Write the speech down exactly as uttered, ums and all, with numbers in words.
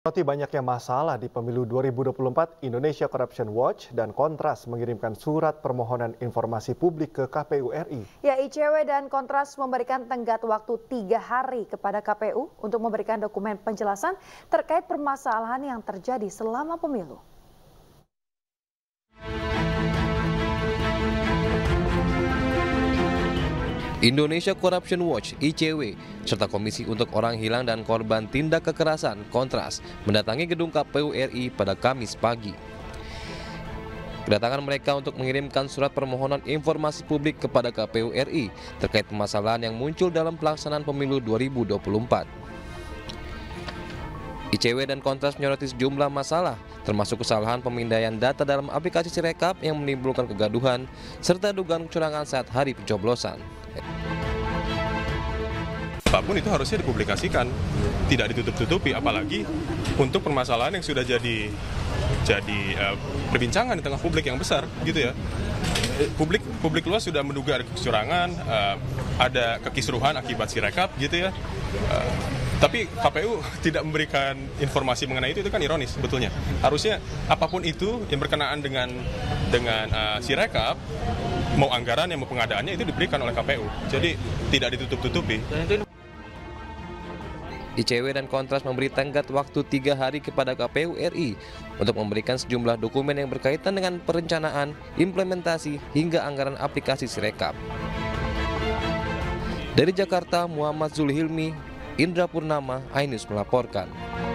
Menyoroti banyaknya masalah di pemilu dua ribu dua puluh empat, Indonesia Corruption Watch dan Kontras mengirimkan surat permohonan informasi publik ke K P U R I. Ya, I C W dan Kontras memberikan tenggat waktu tiga hari kepada K P U untuk memberikan dokumen penjelasan terkait permasalahan yang terjadi selama pemilu. Indonesia Corruption Watch I C W serta Komisi untuk Orang Hilang dan Korban Tindak Kekerasan Kontras mendatangi gedung K P U R I pada Kamis pagi. Kedatangan mereka untuk mengirimkan surat permohonan informasi publik kepada K P U R I terkait permasalahan yang muncul dalam pelaksanaan pemilu dua ribu dua puluh empat. I C W dan Kontras menyoroti sejumlah masalah, termasuk kesalahan pemindaian data dalam aplikasi Sirekap yang menimbulkan kegaduhan, serta dugaan kecurangan saat hari pencoblosan. Apapun itu harusnya dipublikasikan, tidak ditutup-tutupi, apalagi untuk permasalahan yang sudah jadi jadi uh, perbincangan di tengah publik yang besar, gitu ya. Publik publik luas sudah menduga ada kecurangan, uh, ada kekisruhan akibat Sirekap, gitu ya. Uh, Tapi K P U tidak memberikan informasi mengenai itu, itu kan ironis sebetulnya. Harusnya apapun itu yang berkenaan dengan dengan uh, Sirekap, mau anggaran yang mau pengadaannya itu diberikan oleh K P U. Jadi tidak ditutup-tutupi. I C W dan Kontras memberi tenggat waktu tiga hari kepada K P U R I untuk memberikan sejumlah dokumen yang berkaitan dengan perencanaan, implementasi, hingga anggaran aplikasi Sirekap. Dari Jakarta, Muhammad Zulhilmi, Indra Purnama, iNews melaporkan.